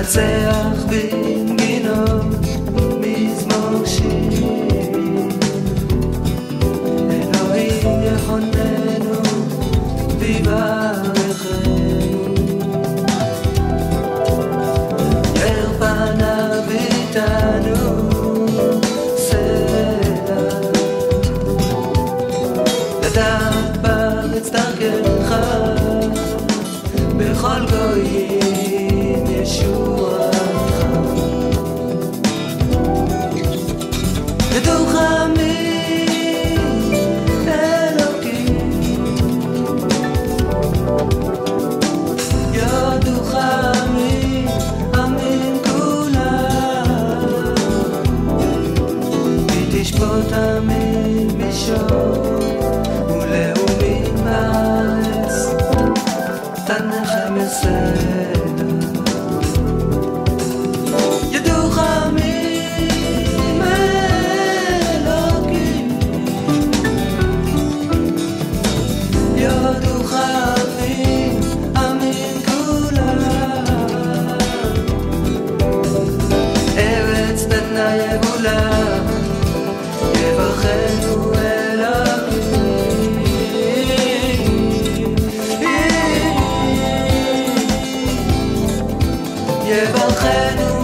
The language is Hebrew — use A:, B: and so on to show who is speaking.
A: למנצח בנגינות מזמור שיר. אלוהים יחוננו ויברכנו, יאר פניו איתנו סלע, לדעת בארץ דרכך בכל גויים ישועתך. ידעוך עמי אלוקים, ידעוך עמי עמים כולם, כי תשפוט עמים מישור ולאומים בארץ תנחם סלע. ידעוך עמי אלוקים, ידעוך עמי עמים כולם, ארץ נתנה יבולה יברכנו אלוקים, יברכנו